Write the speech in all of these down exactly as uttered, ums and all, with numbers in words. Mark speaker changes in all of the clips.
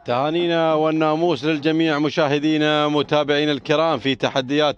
Speaker 1: تهانينا والناموس للجميع مشاهدينا متابعينا الكرام في تحديات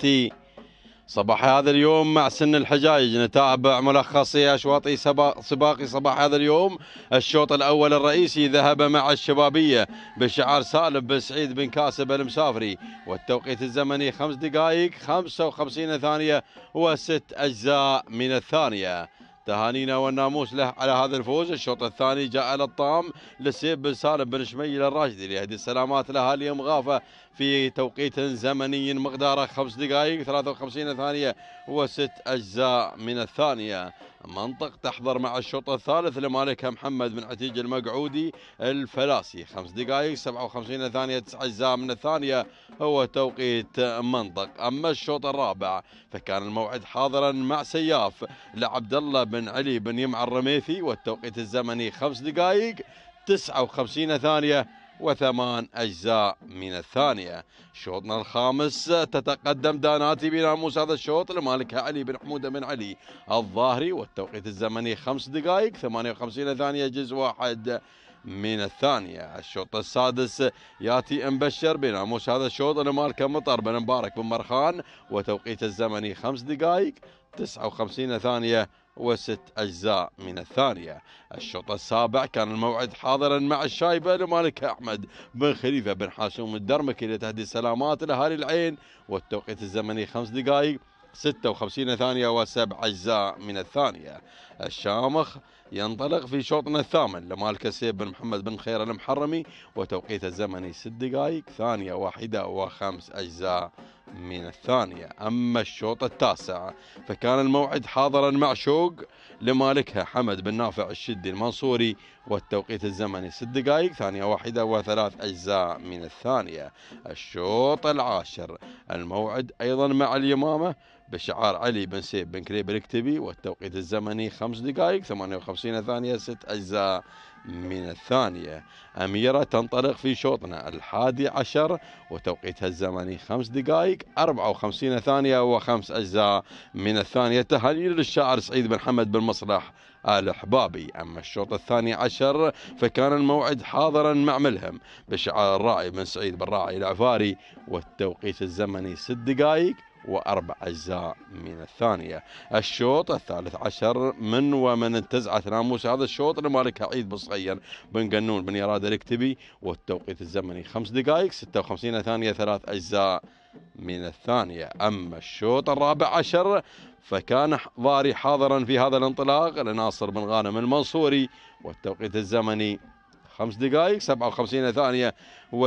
Speaker 1: صباح هذا اليوم مع سن الحجايج. نتابع ملخصي أشواط سباق صباح هذا اليوم. الشوط الأول الرئيسي ذهب مع الشبابية بشعار سالم بن سعيد بن كاسب المسافري، والتوقيت الزمني خمس دقائق خمسة وخمسين ثانية وست أجزاء من الثانية. تهانينا والناموس له على هذا الفوز. الشوط الثاني جاء للطام لسيب بن سالم بن شميل الراشدي ليهدي السلامات لاهالي مغافة في توقيت زمني مقداره خمس دقائق ثلاثة وخمسين ثانية وست أجزاء من الثانية. منطق تحضر مع الشوط الثالث لمالكها محمد بن عتيج المقعودي الفلاسي، خمس دقائق سبعة وخمسين ثانية تسع أجزاء من الثانية هو توقيت منطق. أما الشوط الرابع فكان الموعد حاضرا مع سياف لعبد الله بن علي بن يمع الرميثي، والتوقيت الزمني خمس دقائق تسعة وخمسين ثانية وثمان أجزاء من الثانية. شوطنا الخامس تتقدم داناتي بناموس هذا الشوط لمالكها علي بن حمودة بن علي الظاهري، والتوقيت الزمني خمس دقائق ثمانية وخمسين ثانية جزء واحد من الثانية. الشوط السادس ياتي مبشر بناموس هذا الشوط لمالكه مطر بن مبارك بن مرخان، وتوقيت الزمني خمس دقائق تسعة وخمسين ثانية وست أجزاء من الثانية. الشوط السابع كان الموعد حاضرا مع الشايبة لمالك أحمد بن خليفة بن حاشم الدرمكي لتهدي سلامات لأهالي العين، والتوقيت الزمني خمس دقائق ستة وخمسين ثانية وسبع أجزاء من الثانية. الشامخ ينطلق في شوطنا الثامن لمالك سيب بن محمد بن خير المحرمي، وتوقيت الزمني ست دقائق ثانية واحدة وخمس أجزاء من الثانية. أما الشوط التاسع فكان الموعد حاضرا مع شوق لمالكها حمد بن نافع الشدي المنصوري، والتوقيت الزمني ست دقائق ثانية واحدة وثلاث أجزاء من الثانية. الشوط العاشر الموعد أيضا مع اليمامة بشعار علي بن سيب بن كريب الكتبي، والتوقيت الزمني خمس دقائق ثمانية وخمسين ثانية ست أجزاء من الثانية. أميرة تنطلق في شوطنا الحادي عشر، وتوقيتها الزمني خمس دقائق أربعة وخمسين ثانية وخمس أجزاء من الثانية. تهاني للشاعر سعيد بن حمد بن مصلح آل حبابي. أما الشوط الثاني عشر فكان الموعد حاضرا مع ملهم بشعار الراعي بن سعيد بن راعي العفاري، والتوقيت الزمني ست دقائق وأربع أجزاء من الثانية. الشوط الثالث عشر من ومن انتزعت ناموس هذا الشوط لمالك عيد بن صغير بن قنون بن يراد الكتبي، والتوقيت الزمني خمس دقائق ستة وخمسين ثانية ثلاث أجزاء من الثانية. أما الشوط الرابع عشر فكان ضاري حاضرا في هذا الانطلاق لناصر بن غانم المنصوري، والتوقيت الزمني خمس دقائق سبعة وخمسين ثانية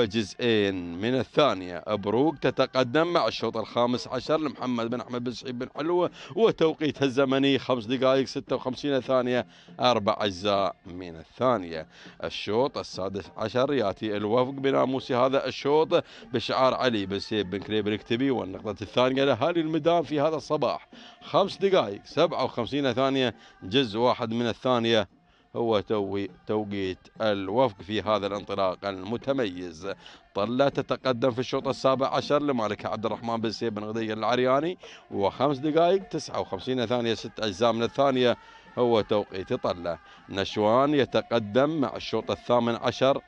Speaker 1: وجزئين من الثانية. أبروك تتقدم مع الشوط الخامس عشر لمحمد بن أحمد بن سعيد بن حلوة، وتوقيتها الزمني خمس دقائق ستة وخمسين ثانية أربع أجزاء من الثانية. الشوط السادس عشر يأتي الوفق بناموس هذا الشوط بشعار علي بن سيب بن كريب الكتبي، والنقطة الثانية لأهالي الميدان في هذا الصباح خمس دقائق سبعة وخمسين ثانية جزء واحد من الثانية هو توقيت الوفق في هذا الانطلاق المتميز. طلة تتقدم في الشوط السابع عشر لمالك عبد الرحمن بن سيب بن غدير العرياني، وخمس دقائق تسعة وخمسين ثانية ست أجزاء من الثانية هو توقيت طلة. نشوان يتقدم مع الشوط الثامن عشر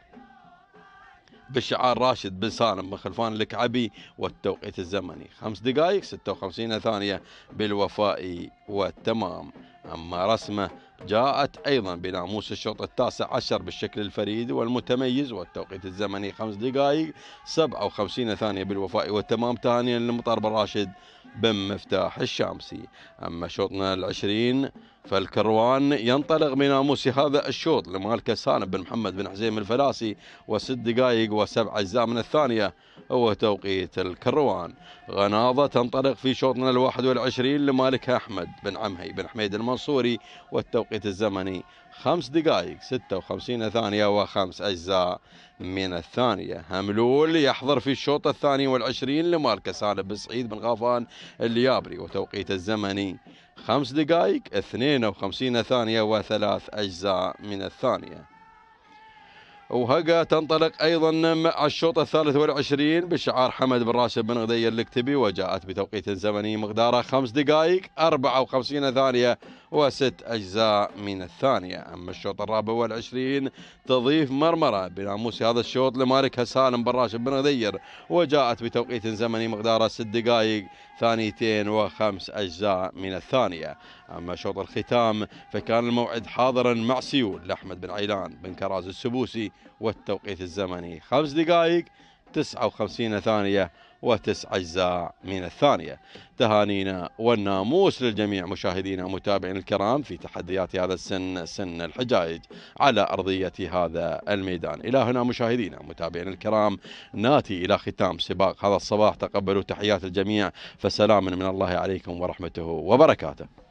Speaker 1: بشعار راشد بن سالم بن خلفان الكعبي، والتوقيت الزمني خمس دقائق ستة وخمسين ثانية بالوفاء والتمام. أما رسمه جاءت أيضا بناموس الشوط التاسع عشر بالشكل الفريد والمتميز، والتوقيت الزمني خمس دقائق سبعة وخمسين ثانية بالوفاء والتمام. تهانيا لمطر بن راشد بن مفتاح الشامسي. أما شوطنا العشرين فالكروان ينطلق بناموس هذا الشوط لمالك سالم بن محمد بن حزيم الفلاسي، وست دقائق وسبع أجزاء من الثانية هو توقيت الكروان. غناضة تنطلق في شوطنا الواحد والعشرين لمالك أحمد بن عمهي بن حميد المنصوري، والتوقيت الزمني خمس دقائق ستة وخمسين ثانية وخمس أجزاء من الثانية. هملول يحضر في الشوط الثاني والعشرين لمالك سالم بن سعيد بن غافان اليابري، وتوقيت الزمني خمس دقائق اثنين وخمسين ثانية وثلاث أجزاء من الثانية. وهقا تنطلق أيضا مع الشوط الثالث والعشرين بشعار حمد بن راشد بن غدير الكتبي، وجاءت بتوقيت زمني مقداره خمس دقائق أربعة وخمسين ثانية وست أجزاء من الثانية. أما الشوط الرابع والعشرين تضيف مرمرة بناموس هذا الشوط لمالك سالم بن راشد بن غدير، وجاءت بتوقيت زمني مقداره ست دقائق ثانيتين وخمس أجزاء من الثانية. أما شوط الختام فكان الموعد حاضرا مع سيول لأحمد بن عيلان بن كراز السبوسي، والتوقيت الزمني خمس دقائق تسعة وخمسين ثانية وتسع أجزاء من الثانية. تهانينا والناموس للجميع مشاهدينا ومتابعين الكرام في تحديات هذا السن، سن الحجائج، على أرضية هذا الميدان. إلى هنا مشاهدينا ومتابعين الكرام ناتي إلى ختام سباق هذا الصباح. تقبلوا تحيات الجميع، فسلام من الله عليكم ورحمته وبركاته.